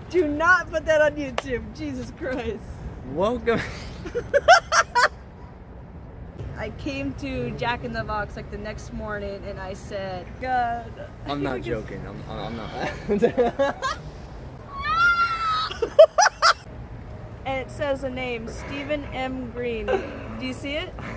Do not put that on YouTube. Jesus Christ. Welcome. I came to Jack in the Box like the next morning and I said, God. I'm not joking. I'm not. And it says the name, Stephen M. Green. Do you see it?